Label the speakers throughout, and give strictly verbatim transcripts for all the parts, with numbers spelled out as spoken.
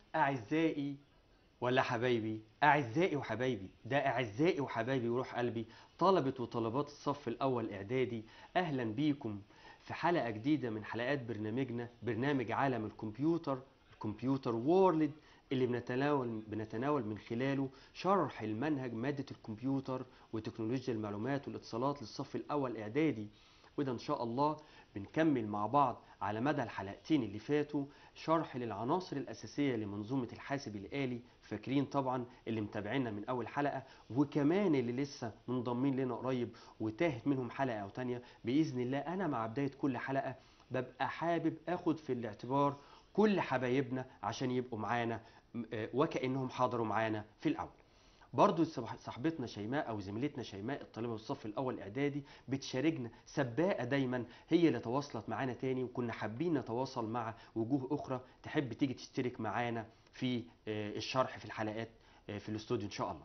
Speaker 1: أعزائي ولا حبايبي؟ أعزائي وحبايبي، ده أعزائي وحبايبي وروح قلبي، طلبة وطالبات الصف الأول إعدادي. أهلا بيكم في حلقة جديدة من حلقات برنامجنا، برنامج عالم الكمبيوتر، الكمبيوتر وورلد، اللي بنتناول بنتناول من خلاله شرح المنهج مادة الكمبيوتر وتكنولوجيا المعلومات والاتصالات للصف الأول إعدادي. وده إن شاء الله بنكمل مع بعض على مدى الحلقتين اللي فاتوا شرح للعناصر الأساسية لمنظومة الحاسب الآلي. فاكرين طبعا اللي متابعينا من أول حلقة، وكمان اللي لسه منضمين لنا قريب وتاهت منهم حلقة أو تانية. بإذن الله أنا مع بداية كل حلقة ببقى حابب أخد في الاعتبار كل حبايبنا عشان يبقوا معانا، آه، وكأنهم حضروا معانا في الأول. برضو صاحبتنا شيماء او زميلتنا شيماء الطالبه بالصف الاول اعدادي بتشاركنا سباقه دايما، هي اللي تواصلت معانا تاني، وكنا حابين نتواصل مع وجوه اخرى تحب تيجي تشترك معانا في آه، الشرح في الحلقات آه، في الاستوديو ان شاء الله.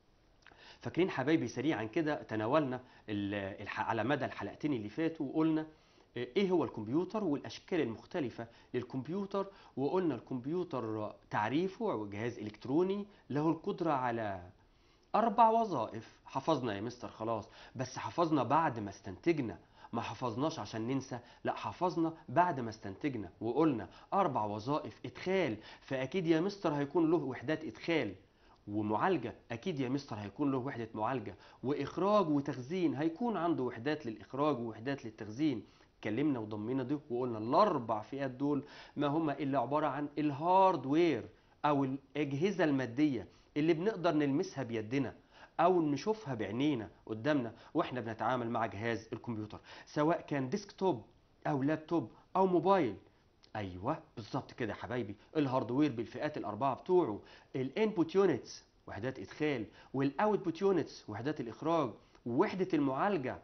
Speaker 1: فاكرين حبايبي سريعا كده تناولنا ال- الح- على مدى الحلقتين اللي فاتوا وقلنا آه، ايه هو الكمبيوتر والاشكال المختلفه للكمبيوتر. وقلنا الكمبيوتر تعريفه جهاز الكتروني له القدره على أربع وظائف. حفظنا يا مستر خلاص، بس حفظنا بعد ما استنتجنا، ما حفظناش عشان ننسى، لا حفظنا بعد ما استنتجنا. وقلنا أربع وظائف: إدخال، فأكيد يا مستر هيكون له وحدات إدخال. ومعالجة، أكيد يا مستر هيكون له وحدة معالجة. وإخراج وتخزين، هيكون عنده وحدات للإخراج ووحدات للتخزين. اتكلمنا وضمينا ده وقلنا الأربع فئات دول ما هم إلا عبارة عن الهاردوير أو الأجهزة المادية اللي بنقدر نلمسها بيدنا او نشوفها بعينينا قدامنا واحنا بنتعامل مع جهاز الكمبيوتر، سواء كان ديسكتوب او لابتوب او موبايل. ايوه بالظبط كده يا حبايبي، الهاردوير بالفئات الاربعه بتوعه: الانبوت يونتس وحدات ادخال، والاوتبوت يونتس وحدات الاخراج، ووحده المعالجه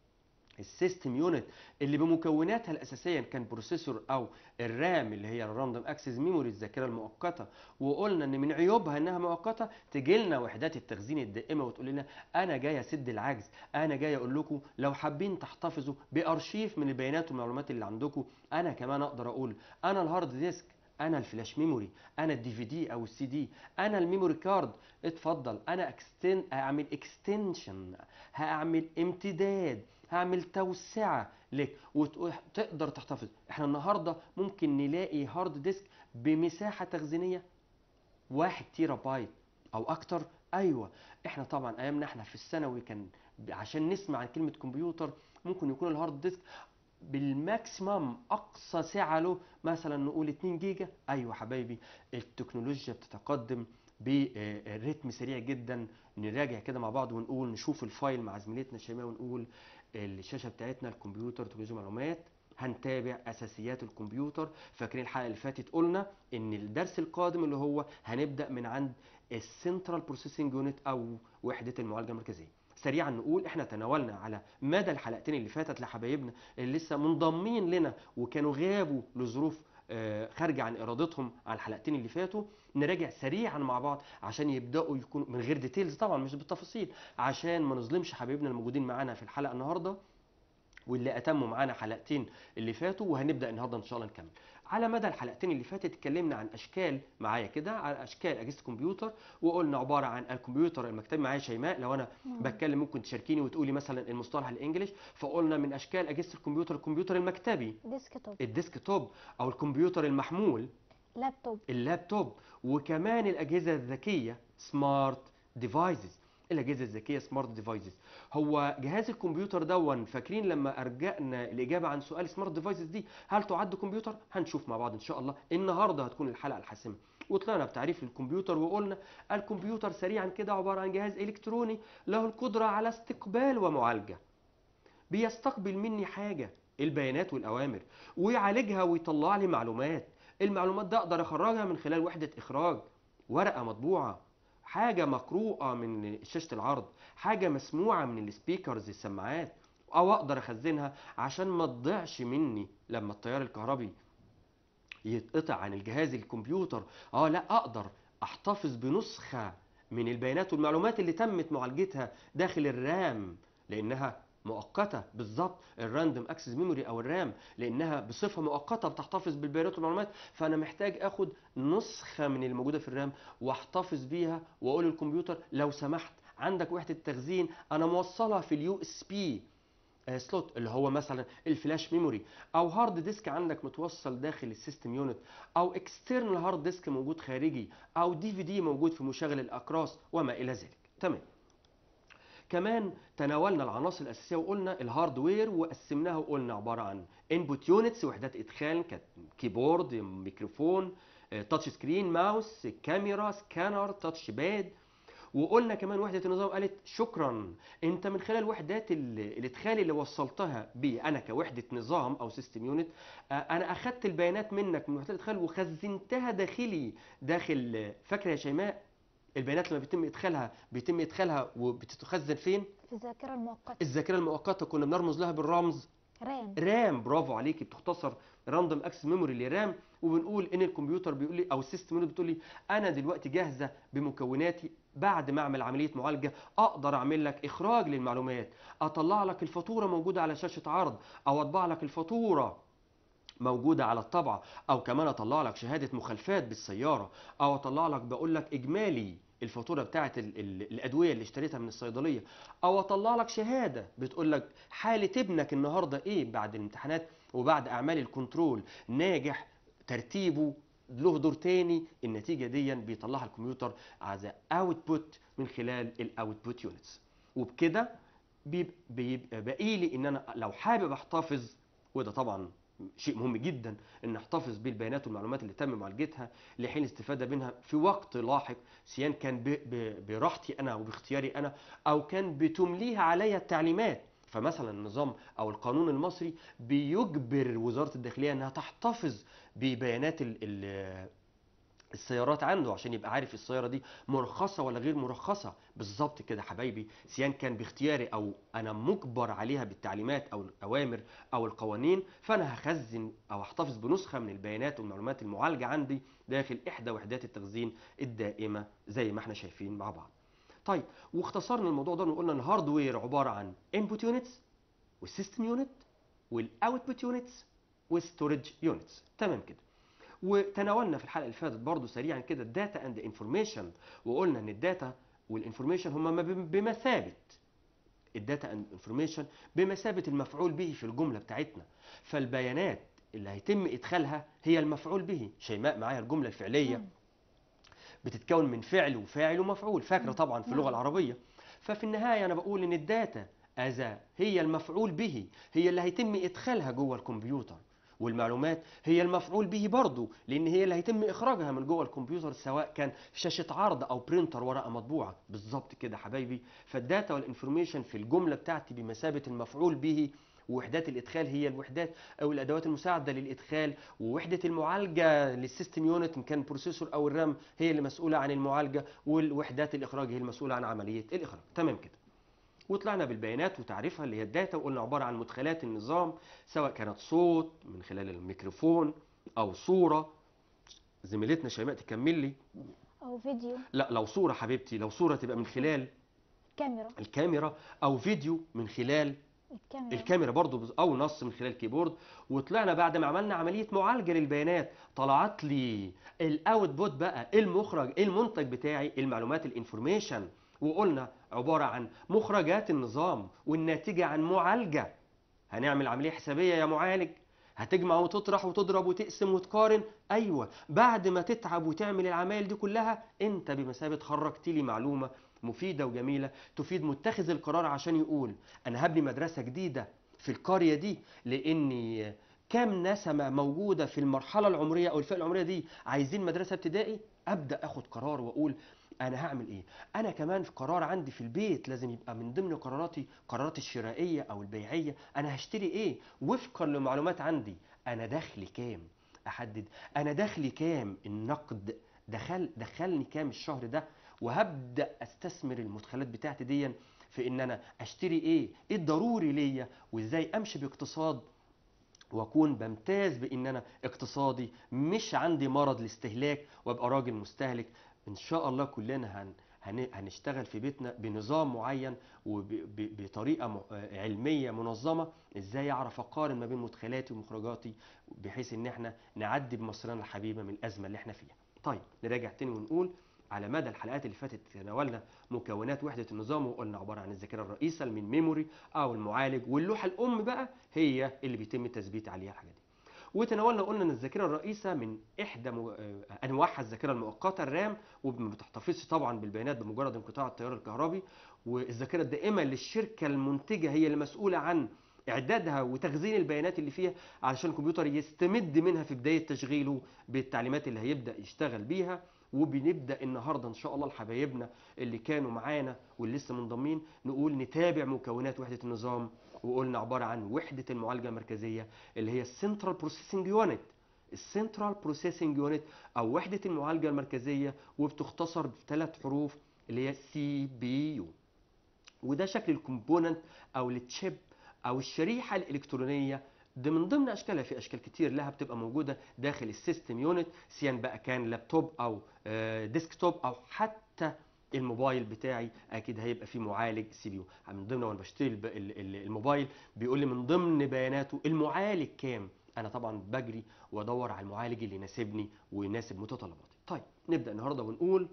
Speaker 1: السيستم يونت اللي بمكوناتها الاساسيه كان بروسيسور او الرام اللي هي الراندوم اكسس ميموري الذاكره المؤقته. وقلنا ان من عيوبها انها مؤقته، تجي لنا وحدات التخزين الدائمه وتقول لنا انا جاي اسد العجز، انا جاي اقول لكم لو حابين تحتفظوا بارشيف من البيانات والمعلومات اللي عندكم، انا كمان اقدر اقول انا الهارد ديسك، انا الفلاش ميموري، انا الدي في دي او السي دي، انا الميموري كارد. اتفضل انا اكستن اعمل اكستنشن، هعمل امتداد، هعمل توسعه لك وتقدر تحتفظ. احنا النهارده ممكن نلاقي هارد ديسك بمساحه تخزينيه واحد تيرا بايت او اكتر. ايوه، احنا طبعا ايامنا احنا في الثانوي كان عشان نسمع عن كلمه كمبيوتر ممكن يكون الهارد ديسك بالماكسيمم اقصى سعه له مثلا نقول اتنين جيجا. ايوه حبايبي، التكنولوجيا بتتقدم برتم سريع جدا. نراجع كده مع بعض ونقول نشوف الفايل مع زميلتنا شيماء ونقول الشاشه بتاعتنا الكمبيوتر تكنولوجيا معلومات. هنتابع اساسيات الكمبيوتر. فاكرين الحلقه اللي فاتت قلنا ان الدرس القادم اللي هو هنبدا من عند السنترال بروسيسنج يونت او وحده المعالجه المركزيه. سريعا نقول احنا تناولنا على مدى الحلقتين اللي فاتت لحبايبنا اللي لسه منضمين لنا وكانوا غابوا لظروف آه، خارجه عن ارادتهم على الحلقتين اللي فاتوا. نراجع سريعا مع بعض عشان يبداوا يكونوا من غير ديتيلز طبعا مش بالتفاصيل، عشان ما نظلمش حبايبنا الموجودين معانا في الحلقه النهارده واللي اتموا معانا حلقتين اللي فاتوا. وهنبدا النهارده ان شاء الله نكمل. على مدى الحلقتين اللي فاتت اتكلمنا عن اشكال، معايا كده، على اشكال اجهزه الكمبيوتر. وقلنا عباره عن الكمبيوتر المكتبي. معايا شيماء لو انا
Speaker 2: مم.
Speaker 1: بتكلم ممكن تشاركيني وتقولي مثلا المصطلح الانجليش. فقلنا من اشكال اجهزه الكمبيوتر الكمبيوتر المكتبي،
Speaker 2: ديسكتوب.
Speaker 1: الديسك توب او الكمبيوتر المحمول،
Speaker 2: لابتوب.
Speaker 1: اللابتوب، وكمان الاجهزه الذكيه سمارت ديفايسز. الاجهزه الذكيه سمارت ديفايسز هو جهاز الكمبيوتر دون. فاكرين لما ارجعنا الاجابه عن سؤال سمارت ديفايسز دي هل تعد كمبيوتر؟ هنشوف مع بعض ان شاء الله. النهارده هتكون الحلقه الحاسمه. وطلعنا بتعريف للكمبيوتر وقلنا الكمبيوتر سريعا كده عباره عن جهاز الكتروني له القدره على استقبال ومعالجه، بيستقبل مني حاجة البيانات والأوامر ويعالجها ويطلع لي معلومات. المعلومات ده أقدر أخرجها من خلال وحدة إخراج: ورقة مطبوعة، حاجة مقروءة من شاشة العرض، حاجة مسموعة من السبيكرز السماعات، أو أقدر أخزنها عشان ما تضيعش مني لما التيار الكهربي يتقطع عن الجهاز الكمبيوتر. اه لا، اقدر احتفظ بنسخة من البيانات والمعلومات اللي تمت معالجتها داخل الرام، لانها مؤقته بالظبط. الراندوم اكسس ميموري او الرام لانها بصفه مؤقته بتحتفظ بالبيانات والمعلومات، فانا محتاج اخد نسخه من الموجوده في الرام واحتفظ بيها واقول للكمبيوتر لو سمحت عندك وحده تخزين انا موصلها في اليو اس بي سلوت اللي هو مثلا الفلاش ميموري، او هارد ديسك عندك متوصل داخل السيستم يونت، او اكسترنال هارد ديسك موجود خارجي، او دي في دي موجود في مشغل الاقراص وما الى ذلك. تمام. كمان تناولنا العناصر الاساسيه وقلنا الهاردوير وقسمناها وقلنا عباره عن انبوت يونتس وحدات ادخال كانت كيبورد، ميكروفون، تاتش سكرين، ماوس، كاميرا، سكانر، تاتش باد. وقلنا كمان وحده النظام قالت شكرا انت من خلال وحدات ال- الادخال اللي وصلتها بي انا كوحده نظام او سيستم يونت، انا اخدت البيانات منك من وحدات الادخال وخزنتها داخلي داخل. فاكره يا شيماء البيانات لما بيتم ادخالها بيتم ادخالها وبتتخزن فين؟
Speaker 2: في الذاكرة المؤقتة.
Speaker 1: الذاكره المؤقته كنا بنرمز لها بالرمز
Speaker 2: رام.
Speaker 1: رام. برافو عليكي، بتختصر راندوم اكسس ميموري لرام. وبنقول ان الكمبيوتر بيقول لي او السيستم يونت بتقول لي انا دلوقتي جاهزه بمكوناتي، بعد ما اعمل عمليه معالجه اقدر اعمل لك اخراج للمعلومات، اطلع لك الفاتوره موجوده على شاشه عرض، او اطبع لك الفاتوره موجوده على الطبعه، او كمان اطلع لك شهاده مخالفات بالسياره، او اطلع لك بقول لك اجمالي الفاتوره بتاعه ال ال الادويه اللي اشتريتها من الصيدليه، او اطلع لك شهاده بتقول لك حاله ابنك النهارده ايه بعد الامتحانات وبعد اعمال الكنترول، ناجح، ترتيبه له دور تاني. النتيجه دي بيطلعها الكمبيوتر از اوتبوت من خلال الاوتبوت يونتس. وبكده بيبقى بيبقى باقي لي ان انا لو حابب احتفظ، وده طبعا شيء مهم جدا، ان احتفظ بالبيانات والمعلومات اللي تم معالجتها لحين الاستفاده منها في وقت لاحق، سواء كان ب- ب- براحتي انا وباختياري انا، او كان بتمليها عليا التعليمات. فمثلا النظام او القانون المصري بيجبر وزاره الداخليه انها تحتفظ ببيانات ال ال السيارات عنده عشان يبقى عارف السياره دي مرخصه ولا غير مرخصه. بالظبط كده حبايبي، سواء كان باختياري او انا مجبر عليها بالتعليمات او الاوامر او القوانين، فانا هخزن او احتفظ بنسخه من البيانات والمعلومات المعالجه عندي داخل احدى وحدات التخزين الدائمه زي ما احنا شايفين مع بعض. طيب، واختصرنا الموضوع ده وقلنا ان الهاردوير عباره عن انبوت يونتس والسيستم يونت والاوتبوت يونتس والستورج يونتس. تمام كده. وتناولنا في الحلقه اللي فاتت برضو سريعا كده الداتا اند انفورميشن، وقلنا ان الداتا والانفورميشن هما بمثابه الداتا اند انفورميشن بمثابه المفعول به في الجمله بتاعتنا. فالبيانات اللي هيتم ادخالها هي المفعول به. شيماء معايا الجمله الفعليه
Speaker 2: مم.
Speaker 1: بتتكون من فعل وفاعل ومفعول، فاكره
Speaker 2: مم.
Speaker 1: طبعا في اللغه
Speaker 2: نعم.
Speaker 1: العربيه. ففي النهايه انا بقول ان الداتا اذا هي المفعول به، هي اللي هيتم ادخالها جوه الكمبيوتر، والمعلومات هي المفعول به برضه لان هي اللي هيتم اخراجها من جوه الكمبيوتر، سواء كان شاشه عرض او برينتر ورقه مطبوعه. بالظبط كده حبايبي. فالداتا والانفورميشن في الجمله بتاعتي بمثابه المفعول به، ووحدات الادخال هي الوحدات او الادوات المساعده للادخال، ووحده المعالجه للسيستم يونت ان كان بروسيسور او الرام هي اللي مسؤوله عن المعالجه، والوحدات الاخراج هي المسؤوله عن عمليه الاخراج. تمام كده. وطلعنا بالبيانات وتعريفها اللي هي الداتا، وقلنا عباره عن مدخلات النظام، سواء كانت صوت من خلال الميكروفون او صوره. زميلتنا شيماء تكمل لي.
Speaker 2: أو فيديو.
Speaker 1: لا، لو صوره حبيبتي، لو صوره تبقى من
Speaker 2: مفهوم.
Speaker 1: خلال
Speaker 2: كاميرا.
Speaker 1: الكاميرا، او فيديو من خلال
Speaker 2: الكاميرا.
Speaker 1: الكاميرا برضو، بز- او نص من خلال الكيبورد. وطلعنا بعد ما عملنا عمليه معالجه للبيانات طلعت لي الاوتبوت بقى، المخرج المنتج بتاعي المعلومات الانفورميشن. وقلنا عباره عن مخرجات النظام والناتجه عن معالجه. هنعمل عمليه حسابيه يا معالج، هتجمع وتطرح وتضرب وتقسم وتقارن. ايوه، بعد ما تتعب وتعمل العمايل دي كلها انت بمثابه خرجت لي معلومه مفيده وجميله تفيد متخذ القرار عشان يقول انا هبني مدرسه جديده في القريه دي لاني كام نسمه موجوده في المرحله العمريه او الفئه العمريه دي عايزين مدرسه ابتدائي. ابدا اخد قرار واقول انا هعمل ايه. انا كمان في قرار عندي في البيت لازم يبقى من ضمن قراراتي قرارات الشرائيه او البيعيه، انا هشتري ايه وفقا لمعلومات عندي. انا دخلي كام، احدد انا دخلي كام، النقد دخل دخلني كام الشهر ده، وهبدا استثمر المدخلات بتاعتي دي في ان انا اشتري ايه، ايه الضروري ليا، وازاي امشي باقتصاد واكون بمتاز بان انا اقتصادي مش عندي مرض الاستهلاك وابقى راجل مستهلك. ان شاء الله كلنا هن هن- هنشتغل في بيتنا بنظام معين وبطريقه علميه منظمه، ازاي اعرف اقارن ما بين مدخلاتي ومخرجاتي بحيث ان احنا نعدي بمصرنا الحبيبه من الازمه اللي احنا فيها. طيب نراجع تاني ونقول على مدى الحلقات اللي فاتت تناولنا مكونات وحده النظام، وقلنا عباره عن الذاكره الرئيسه من ميموري او المعالج، واللوحه الام بقى هي اللي بيتم التثبيت عليها الحاجات دي. وتناولنا قلنا ان الذاكره الرئيسه من احدى مو... آه، انواعها الذاكره المؤقته الرام، وما بتحتفظش طبعا بالبيانات بمجرد انقطاع التيار الكهربي. والذاكره الدائمه للشركه المنتجه هي المسؤوله عن اعدادها وتخزين البيانات اللي فيها علشان الكمبيوتر يستمد منها في بدايه تشغيله بالتعليمات اللي هيبدا يشتغل بيها. وبنبدا النهارده ان شاء الله لحبايبنا اللي كانوا معانا واللي لسه منضمين نقول نتابع مكونات وحده النظام. وقلنا عباره عن وحده المعالجه المركزيه اللي هي السنترال بروسيسنج يونت، السنترال بروسيسنج يونت او وحده المعالجه المركزيه، وبتختصر بثلاث حروف اللي هي سي بي يو. وده شكل الكومبوننت او التشيب او الشريحه الالكترونيه. ده من ضمن اشكالها، في اشكال كتير لها بتبقى موجوده داخل السيستم يونت، سواء بقى كان لابتوب او آه، ديسكتوب او حتى الموبايل بتاعي اكيد هيبقى فيه معالج سي بي يو. من ضمن وانا بشتري الب- ال- ال- الموبايل بيقول لي من ضمن بياناته المعالج كام. انا طبعا بجري وادور على المعالج اللي يناسبني ويناسب متطلباتي. طيب نبدا النهارده ونقول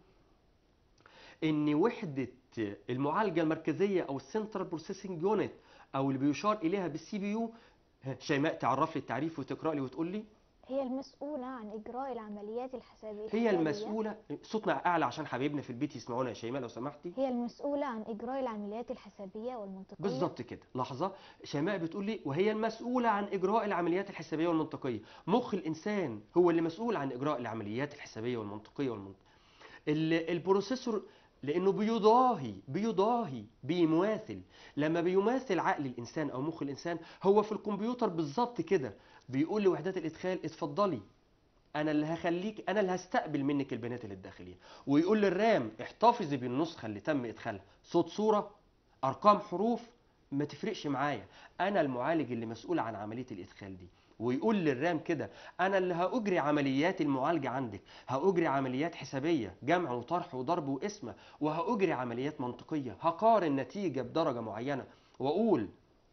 Speaker 1: ان وحده المعالجه المركزيه او السنترال بروسيسنج يونت او اللي بيشار اليها بالسي بي يو. شيماء تعرف لي التعريف وتقرا لي وتقول لي.
Speaker 2: هي المسؤولة عن إجراء العمليات الحسابية
Speaker 1: هي
Speaker 2: الحسابية
Speaker 1: المسؤوله، صوتنا اعلى عشان حبايبنا في البيت يسمعونا يا شيماء لو سمحتي.
Speaker 2: هي المسؤولة عن إجراء العمليات الحسابية والمنطقية.
Speaker 1: بالظبط كده. لحظه، شيماء بتقول لي وهي المسؤوله عن اجراء العمليات الحسابيه والمنطقيه. مخ الانسان هو اللي مسؤول عن اجراء العمليات الحسابيه والمنطقيه والمنطقيه. ال- البروسيسور لانه بيضاهي بيضاهي بيماثل، لما بيماثل عقل الانسان او مخ الانسان هو في الكمبيوتر بالظبط كده. بيقول لوحدات الادخال اتفضلي، انا اللي هخليك، انا اللي هستقبل منك البيانات اللي الداخليه. ويقول للرام احتفظي بالنسخه اللي تم ادخالها، صوت صوره ارقام حروف ما تفرقش معايا، انا المعالج اللي مسؤول عن عمليه الادخال دي. ويقول للرام كده انا اللي هاجري عمليات المعالجه عندك، هاجري عمليات حسابيه جمع وطرح وضرب وقسمه، وهاجري عمليات منطقيه، هقارن نتيجه بدرجه معينه واقول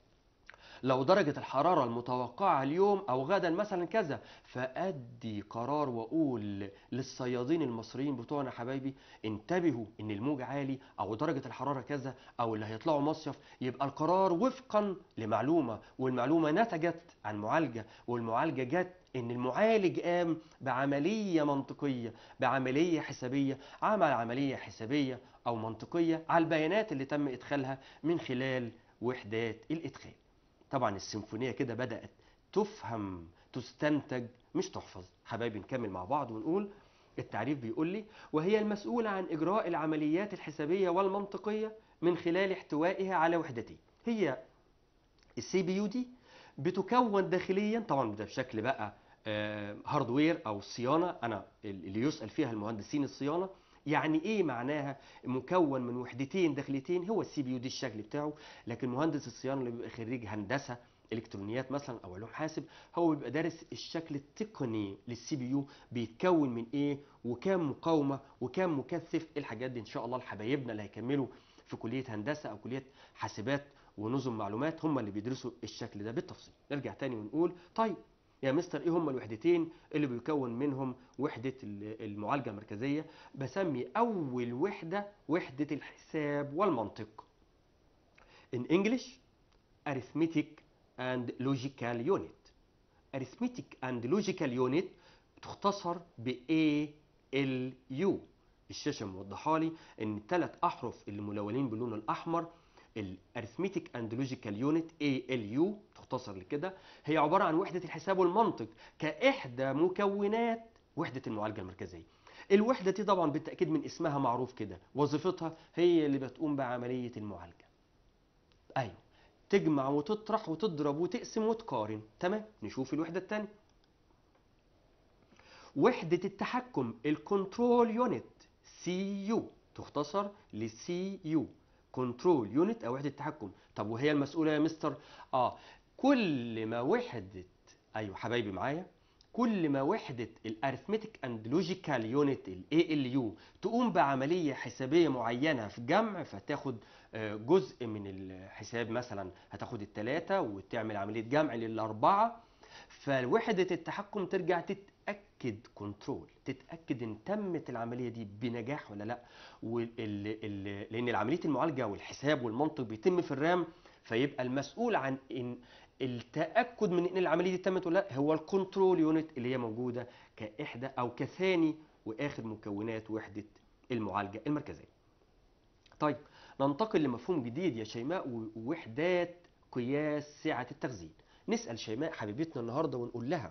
Speaker 1: لو درجة الحرارة المتوقعة اليوم أو غدا مثلا كذا، فأدي قرار وأقول للصيادين المصريين بتوعنا حبايبي انتبهوا إن الموج عالي أو درجة الحرارة كذا أو اللي هيطلعوا مصيف. يبقى القرار وفقا لمعلومة، والمعلومة نتجت عن معالجة، والمعالجة جت إن المعالج قام بعملية منطقية بعملية حسابية، عمل عملية حسابية أو منطقية على البيانات اللي تم إدخالها من خلال وحدات الإدخال. طبعا السيمفونية كده بدأت تفهم تستنتج مش تحفظ. حبايبي نكمل مع بعض ونقول التعريف بيقول لي وهي المسؤولة عن إجراء العمليات الحسابية والمنطقية من خلال احتوائها على وحدتين. هي السي بي يو دي بتكون داخليا طبعا ده بشكل بقى هاردوير او صيانه، انا اللي يسال فيها المهندسين الصيانه يعني ايه معناها مكون من وحدتين داخليتين. هو السي بي يو دي الشكل بتاعه، لكن مهندس الصيانه اللي بيبقى خريج هندسه الكترونيات مثلا او علوم حاسب هو بيبقى دارس الشكل التقني للسي بي يو بيتكون من ايه وكام مقاومه وكام مكثف. الحاجات دي ان شاء الله لحبايبنا اللي هيكملوا في كليه هندسه او كليه حاسبات ونظم معلومات هم اللي بيدرسوا الشكل ده بالتفصيل. نرجع تاني ونقول طيب يا مستر ايه هم الوحدتين اللي بيكون منهم وحدة المعالجة المركزية؟ بسمي اول وحدة وحدة الحساب والمنطق. In English arithmetic and logical unit. arithmetic and logical unit تختصر ب إيه إل يو. الشاشة موضحة لي ان الثلاث احرف اللي ملونين باللون الاحمر الاريثميتيك اند لوجيكال يونت إيه إل يو تختصر لكده، هي عباره عن وحده الحساب والمنطق كاحدى مكونات وحده المعالجه المركزيه. الوحده دي طبعا بالتاكيد من اسمها معروف كده وظيفتها هي اللي بتقوم بعمليه المعالجه. ايوه، تجمع وتطرح وتضرب وتقسم وتقارن. تمام، نشوف الوحده الثانيه. وحده التحكم الكنترول يونت سي يو تختصر لسي يو، كنترول يونت او وحده التحكم. طب وهي المسؤوله يا مستر؟ اه كل ما وحده، ايوه حبايبي معايا، كل ما وحدة الاريثمتيك اند لوجيكال يونت الاي ال يو تقوم بعملية حسابية معينة في جمع، فتاخد آه، جزء من الحساب، مثلا هتاخد التلاتة وتعمل عملية جمع للأربعة، فوحدة التحكم ترجع تتأكد كنترول، تتأكد ان تمت العملية دي بنجاح ولا لا. وال ال لأن عملية المعالجة والحساب والمنطق بيتم في الرام، فيبقى المسؤول عن ان التأكد من ان العملية دي تمت ولا لا هو الكنترول يونت اللي هي موجودة كإحدى أو كثاني وآخر مكونات وحدة المعالجة المركزية. طيب ننتقل لمفهوم جديد يا شيماء، ووحدات قياس سعة التخزين. نسأل شيماء حبيبتنا النهاردة ونقول لها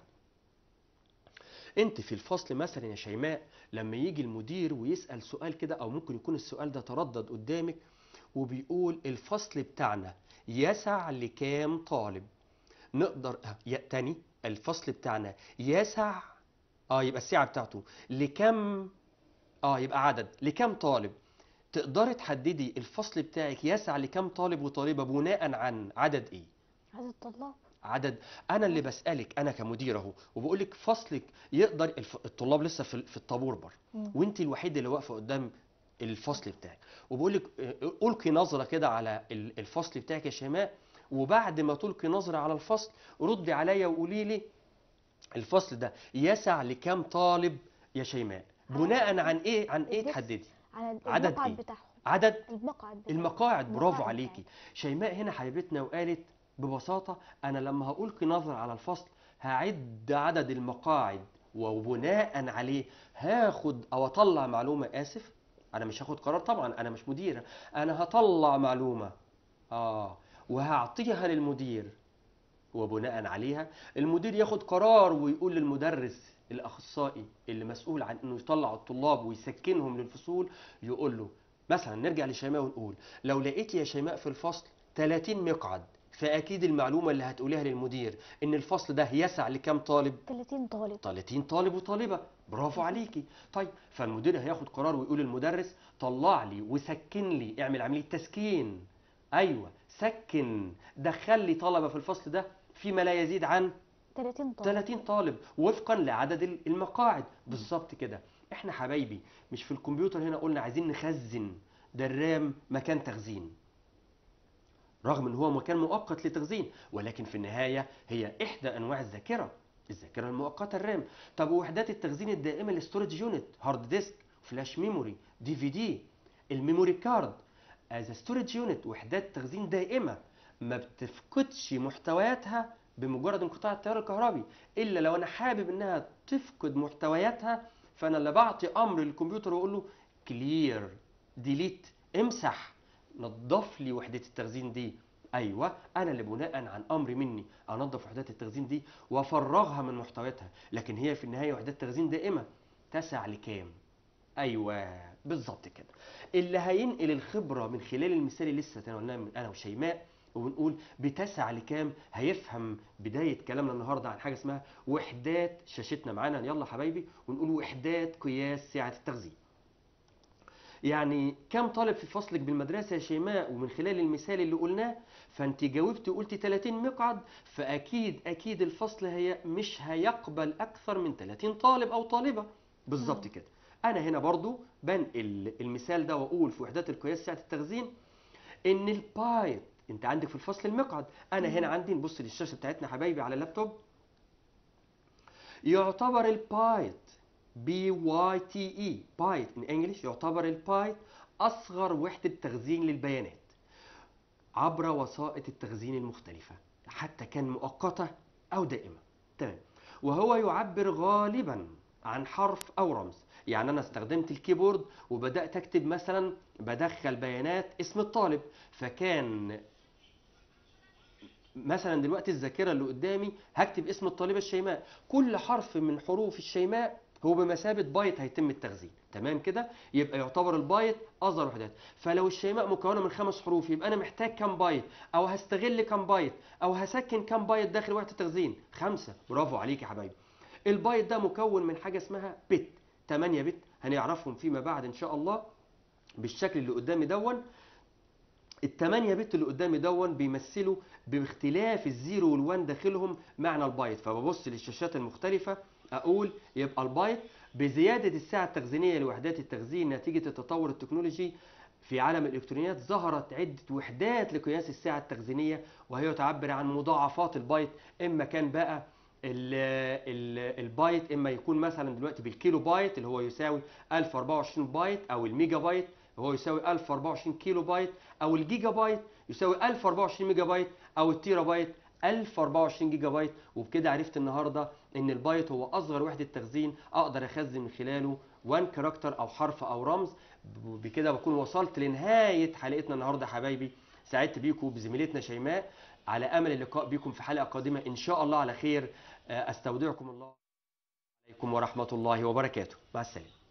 Speaker 1: انت في الفصل مثلا يا شيماء لما يجي المدير ويسأل سؤال كده، او ممكن يكون السؤال ده تردد قدامك وبيقول الفصل بتاعنا يسع لكام طالب، نقدر يا تاني الفصل بتاعنا يسع، اه يبقى السعة بتاعته لكم، اه يبقى عدد لكام طالب. تقدري تحددي الفصل بتاعك يسع لكام طالب وطالبة بناء عن عدد ايه؟
Speaker 2: عدد الطلاب.
Speaker 1: عدد. انا اللي بسألك انا كمدير اهو، وبقول لك فصلك يقدر الف... الطلاب لسه في في الطابور بره،
Speaker 2: مم.
Speaker 1: وانت الوحيده اللي واقفه قدام الفصل بتاعك، وبقول لك القي نظره كده على ال- الفصل بتاعك يا شيماء، وبعد ما تلقي نظره على الفصل ردي عليا وقولي لي الفصل ده يسع لكام طالب يا شيماء، بناء عن ايه عن ايه
Speaker 2: الديسك
Speaker 1: تحددي؟
Speaker 2: على
Speaker 1: عدد
Speaker 2: المقعد
Speaker 1: ايه؟
Speaker 2: بتاعهم.
Speaker 1: عدد
Speaker 2: المقعد بتاعهم.
Speaker 1: المقاعد. برافو
Speaker 2: المقاعد
Speaker 1: عليكي.
Speaker 2: بتاعتهم.
Speaker 1: شيماء هنا حبيبتنا وقالت ببساطة أنا لما هألقي نظر على الفصل هعد عدد المقاعد، وبناء عليه هاخد أو أطلع معلومة. آسف، أنا مش هاخد قرار طبعا، أنا مش مديرة، أنا هطلع معلومة آه وهعطيها للمدير، وبناء عليها المدير ياخد قرار ويقول للمدرس الأخصائي اللي مسؤول عن إنه يطلع الطلاب ويسكنهم للفصول، يقول له مثلا نرجع لشيماء ونقول لو لقيت يا شيماء في الفصل ثلاثين مقعد، فأكيد المعلومة اللي هتقوليها للمدير إن الفصل ده يسع لكام طالب؟
Speaker 2: ثلاثين طالب.
Speaker 1: ثلاثين طالب وطالبة. برافو عليكي. طيب فالمدير هياخد قرار ويقول للمدرس طلع لي وسكن لي، اعمل عملية تسكين، ايوه سكن، دخل لي طلبة في الفصل ده فيما لا يزيد عن
Speaker 2: ثلاثين طالب.
Speaker 1: ثلاثين طالب وفقا لعدد المقاعد. بالظبط كده. احنا حبايبي مش في الكمبيوتر هنا قلنا عايزين نخزن، ده الرام مكان تخزين، رغم ان هو مكان مؤقت لتخزين، ولكن في النهاية هي احدى انواع الذاكرة، الذاكرة المؤقتة الرام. طب وحدات التخزين الدائمة الستورج يونت، هارد ديسك، فلاش ميموري، دي في دي، الميموري كارد از ستورج يونت، وحدات تخزين دائمة ما بتفقدش محتوياتها بمجرد انقطاع التيار الكهربي، الا لو انا حابب انها تفقد محتوياتها، فانا اللي بعطي امر للكمبيوتر واقول له كلير، ديليت، امسح، نظف لي وحدة التخزين دي. ايوه انا اللي بناء عن امر مني انظف وحدات التخزين دي وافرغها من محتوياتها، لكن هي في النهايه وحدات تخزين دائمه تسع لكام؟ ايوه بالظبط كده. اللي هينقل الخبره من خلال المثال اللي لسه تناولناه من انا وشيماء وبنقول بتسع لكام، هيفهم بدايه كلامنا النهارده عن حاجه اسمها وحدات، شاشتنا معانا يلا حبايبي، ونقول وحدات قياس سعه التخزين. يعني كم طالب في فصلك بالمدرسة يا شيماء؟ ومن خلال المثال اللي قلناه فانت جاوبتي وقلتي ثلاثين مقعد، فاكيد اكيد الفصل هي مش هيقبل اكثر من ثلاثين طالب او طالبة. بالظبط
Speaker 2: مم.
Speaker 1: كده. انا هنا برضو بنقل المثال ده واقول في وحدات القياس سعة التخزين ان البايت، انت عندك في الفصل المقعد، انا هنا
Speaker 2: مم.
Speaker 1: عندي، نبص للشاشة بتاعتنا حبايبي على اللابتوب، يعتبر البايت بي واي تي اي بايت ان انجلش، يعتبر البايت اصغر وحدة تخزين للبيانات عبر وسائط التخزين المختلفة، حتى كان مؤقتة او دائمة. تمام. وهو يعبر غالبا عن حرف او رمز، يعني انا استخدمت الكيبورد وبدأت اكتب مثلا بدخل بيانات اسم الطالب، فكان مثلا دلوقتي الذاكره اللي قدامي هكتب اسم الطالبه الشيماء، كل حرف من حروف الشيماء هو بمثابه بايت هيتم التخزين. تمام كده. يبقى يعتبر البايت اصغر وحدات. فلو الشيماء مكونه من خمس حروف يبقى انا محتاج كام بايت، او هستغل كام بايت، او هسكن كام بايت داخل وحده التخزين؟ خمسه. برافو عليك يا حبايبي. البايت ده مكون من حاجه اسمها بت، ثمانية بت، هنعرفهم فيما بعد ان شاء الله بالشكل اللي قدامي دون. الثمانية بت اللي قدامي دون بيمثلوا باختلاف الزيرو والوان داخلهم معنى البايت، فببص للشاشات المختلفة اقول يبقى البايت بزياده السعه التخزينيه لوحدات التخزين نتيجه التطور التكنولوجي في عالم الالكترونيات، ظهرت عده وحدات لقياس السعه التخزينيه، وهي تعبر عن مضاعفات البايت. اما كان بقى ال ال البايت اما يكون مثلا دلوقتي بالكيلو بايت اللي هو يساوي ألف وأربعة وعشرين بايت، او الميجا بايت وهو يساوي ألف وأربعة وعشرين كيلو بايت، او الجيجا بايت يساوي ألف وأربعة وعشرين ميجا بايت، او التيرا بايت ألف وأربعة وعشرين جيجا بايت. وبكده عرفت النهارده ان البايت هو اصغر وحده تخزين اقدر اخزن من خلاله وان كاركتر او حرف او رمز. بكده بكون وصلت لنهايه حلقتنا النهارده يا حبايبي. سعدت بيكم بزميلتنا شيماء، على امل اللقاء بكم في حلقه قادمه ان شاء الله على خير. استودعكم الله عليكم ورحمه الله وبركاته. مع السلامه.